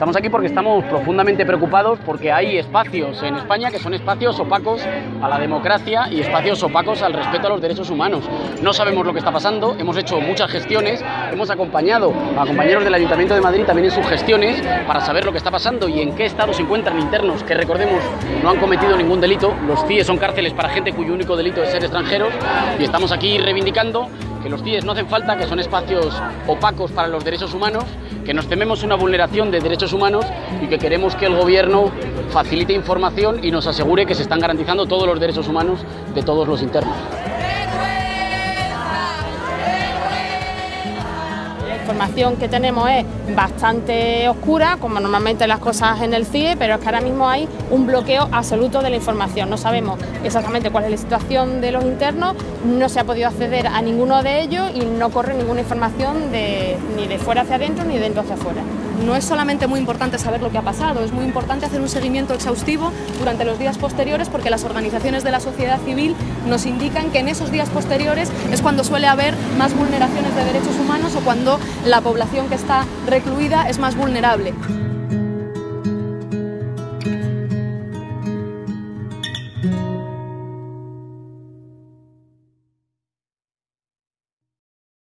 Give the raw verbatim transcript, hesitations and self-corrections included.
Estamos aquí porque estamos profundamente preocupados porque hay espacios en España que son espacios opacos a la democracia y espacios opacos al respeto a los derechos humanos. No sabemos lo que está pasando, hemos hecho muchas gestiones, hemos acompañado a compañeros del Ayuntamiento de Madrid también en sus gestiones para saber lo que está pasando y en qué estado se encuentran internos que, recordemos, no han cometido ningún delito. Los C I E son cárceles para gente cuyo único delito es ser extranjeros y estamos aquí reivindicando que los C I Es no hacen falta, que son espacios opacos para los derechos humanos, que nos tememos una vulneración de derechos humanos y que queremos que el Gobierno facilite información y nos asegure que se están garantizando todos los derechos humanos de todos los internos. La información que tenemos es bastante oscura, como normalmente las cosas en el C I E, pero es que ahora mismo hay un bloqueo absoluto de la información. No sabemos exactamente cuál es la situación de los internos, no se ha podido acceder a ninguno de ellos y no corre ninguna información de, ni de fuera hacia adentro ni de dentro hacia afuera. No es solamente muy importante saber lo que ha pasado, es muy importante hacer un seguimiento exhaustivo durante los días posteriores, porque las organizaciones de la sociedad civil nos indican que en esos días posteriores es cuando suele haber más vulneraciones de derechos humanos o cuando la población que está recluida es más vulnerable.